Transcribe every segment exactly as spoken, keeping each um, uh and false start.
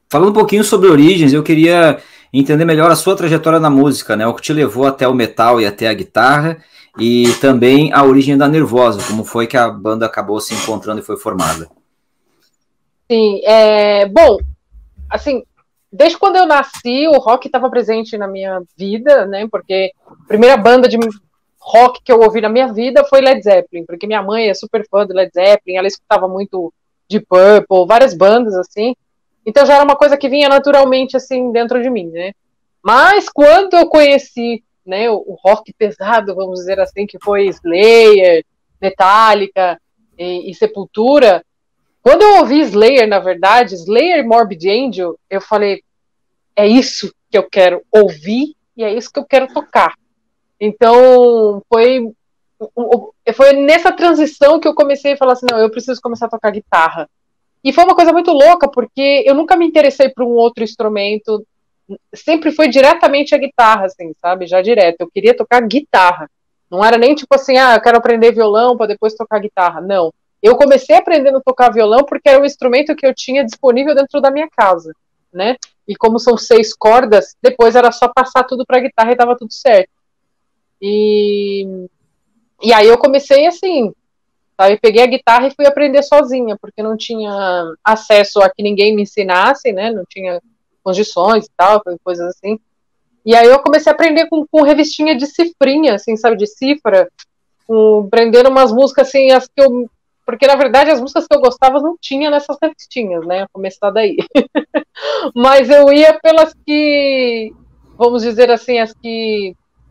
Falando um pouquinho sobre Origens, eu queria entender melhor a sua trajetória na música, né? O que te levou até o metal e até a guitarra, e também a origem da Nervosa, como foi que a banda acabou se encontrando e foi formada. Sim, é, bom, assim, desde quando eu nasci, o rock estava presente na minha vida, né? Porque a primeira banda de rock que eu ouvi na minha vida foi Led Zeppelin, porque minha mãe é super fã do Led Zeppelin, ela escutava muito Deep Purple, várias bandas assim. Então já era uma coisa que vinha naturalmente assim dentro de mim, né? Mas quando eu conheci, né, o, o rock pesado, vamos dizer assim, que foi Slayer, Metallica e, e Sepultura, quando eu ouvi Slayer, na verdade, Slayer Morbid Angel, eu falei, é isso que eu quero ouvir e é isso que eu quero tocar. Então, foi, foi nessa transição que eu comecei a falar assim, não, eu preciso começar a tocar guitarra. E foi uma coisa muito louca, porque eu nunca me interessei por um outro instrumento, sempre foi diretamente a guitarra, assim, sabe, já direto, eu queria tocar guitarra. Não era nem tipo assim, ah, eu quero aprender violão para depois tocar guitarra, não. Eu comecei aprendendo a tocar violão porque era o instrumento que eu tinha disponível dentro da minha casa, né? E como são seis cordas, depois era só passar tudo para guitarra e tava tudo certo. E, e aí eu comecei assim, sabe? Peguei a guitarra e fui aprender sozinha, porque não tinha acesso a que ninguém me ensinasse, né? Não tinha condições e tal, coisas assim. E aí eu comecei a aprender com, com revistinha de cifrinha, assim, sabe? De cifra, com, aprendendo umas músicas assim, as que eu... Porque, na verdade, as músicas que eu gostava não tinha nessas revistinhas, né? Começar daí. Mas eu ia pelas que, vamos dizer assim, as que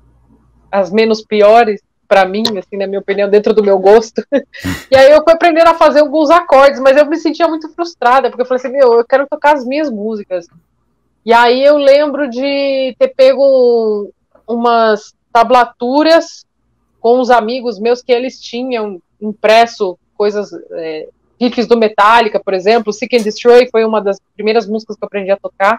as menos piores para mim, assim, na minha opinião, dentro do meu gosto. E aí eu fui aprendendo a fazer alguns acordes, mas eu me sentia muito frustrada, porque eu falei assim, meu, eu quero tocar as minhas músicas. E aí eu lembro de ter pego umas tablaturas com uns amigos meus que eles tinham impresso coisas, é, riffs do Metallica, por exemplo, Seek and Destroy foi uma das primeiras músicas que eu aprendi a tocar.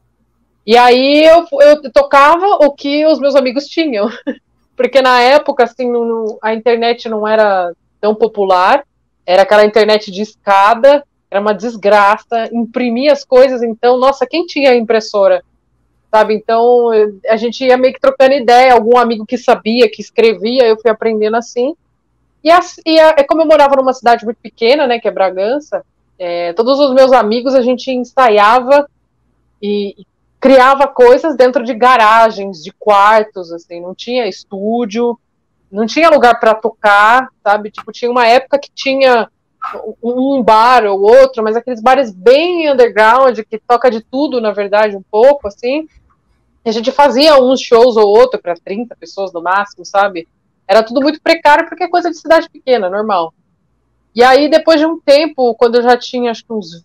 E aí eu, eu tocava o que os meus amigos tinham. Porque na época, assim, não, a internet não era tão popular, era aquela internet de escada, era uma desgraça, imprimia as coisas, então, nossa, quem tinha impressora? Sabe, então, a gente ia meio que trocando ideia, algum amigo que sabia, que escrevia, eu fui aprendendo assim, e, a, e a, é como eu morava numa cidade muito pequena, né, que é Bragança, é, todos os meus amigos, a gente ensaiava e, e criava coisas dentro de garagens, de quartos, assim, não tinha estúdio, não tinha lugar para tocar, sabe? Tipo, tinha uma época que tinha um bar ou outro, mas aqueles bares bem underground, que toca de tudo, na verdade, um pouco, assim. E a gente fazia uns shows ou outro para trinta pessoas no máximo, sabe? Era tudo muito precário porque é coisa de cidade pequena, normal. E aí, depois de um tempo, quando eu já tinha acho que uns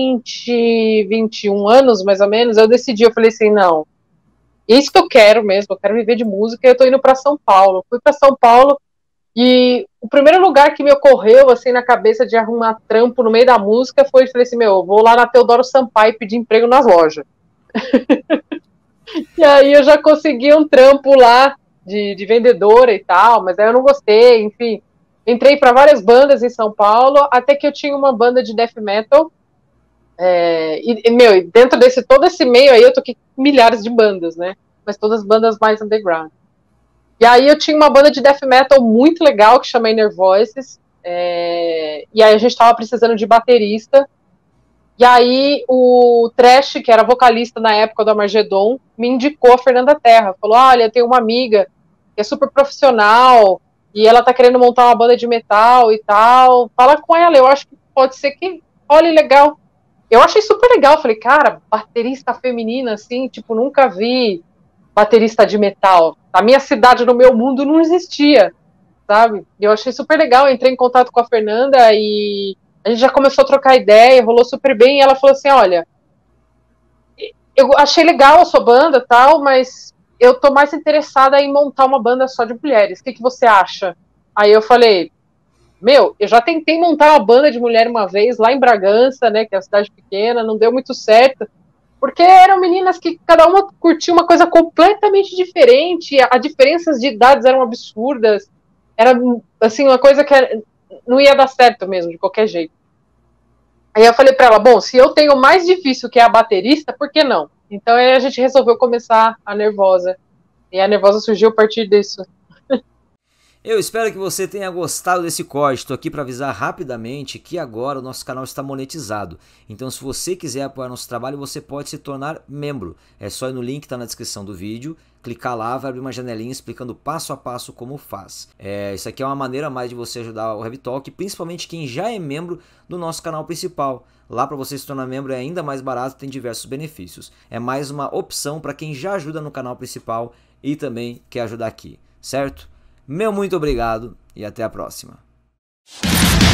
vinte, vinte e um anos, mais ou menos, eu decidi, eu falei assim, não, isso que eu quero mesmo, eu quero viver de música, e eu tô indo para São Paulo. Fui para São Paulo e o primeiro lugar que me ocorreu, assim, na cabeça de arrumar trampo no meio da música foi, falei assim, meu, eu vou lá na Teodoro Sampaio pedir emprego nas lojas. E aí eu já consegui um trampo lá de, de vendedora e tal, mas aí eu não gostei, enfim. Entrei para várias bandas em São Paulo, até que eu tinha uma banda de death metal. É, e, meu, dentro desse todo esse meio aí eu toquei milhares de bandas, né? Mas todas bandas mais underground. E aí eu tinha uma banda de death metal muito legal que chama Inner Voices. É, e aí a gente tava precisando de baterista. E aí o Trash, que era vocalista na época do Armagedon, me indicou a Fernanda Terra. Falou, olha, tem uma amiga que é super profissional e ela tá querendo montar uma banda de metal e tal. Fala com ela, eu acho que pode ser que... Olha, legal. Eu achei super legal. Falei, cara, baterista feminina, assim, tipo, nunca vi baterista de metal. Na minha cidade, no meu mundo, não existia, sabe? Eu achei super legal. Eu entrei em contato com a Fernanda e a gente já começou a trocar ideia, rolou super bem. E ela falou assim, olha, eu achei legal a sua banda e tal, mas eu tô mais interessada em montar uma banda só de mulheres. O que, que você acha? Aí eu falei, meu, eu já tentei montar uma banda de mulher uma vez lá em Bragança, né, que é uma cidade pequena, não deu muito certo, porque eram meninas que cada uma curtia uma coisa completamente diferente, as diferenças de idades eram absurdas, era, assim, uma coisa que não ia dar certo mesmo, de qualquer jeito. Aí eu falei para ela, bom, se eu tenho o mais difícil que é a baterista, por que não? Então aí a gente resolveu começar a Nervosa. E a Nervosa surgiu a partir disso. Eu espero que você tenha gostado desse corte. Estou aqui para avisar rapidamente que agora o nosso canal está monetizado. Então, se você quiser apoiar nosso trabalho, você pode se tornar membro. É só ir no link que está na descrição do vídeo, clicar lá, vai abrir uma janelinha explicando passo a passo como faz. É, isso aqui é uma maneira a mais de você ajudar o Heavy Talk, principalmente quem já é membro do nosso canal principal. Lá, para você se tornar membro, é ainda mais barato, tem diversos benefícios. É mais uma opção para quem já ajuda no canal principal e também quer ajudar aqui, certo? Meu muito obrigado e até a próxima.